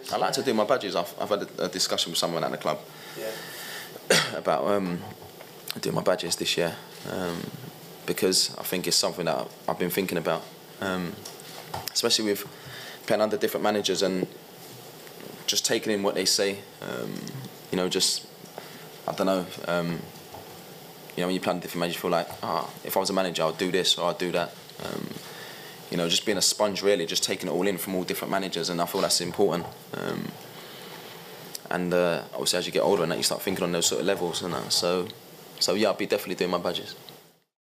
I like to do my badges. I've had a discussion with someone at the club about doing my badges this year, because I think it's something that I've been thinking about, especially with playing under different managers and just taking in what they say. You know, just, I don't know, you know, when you play under different managers, you feel like, if I was a manager, I'd do this or I'd do that. You know, just being a sponge, really, just taking it all in from all different managers, and I feel that's important. And obviously, as you get older and that, you start thinking on those sort of levels and that. So yeah, I'll be definitely doing my badges.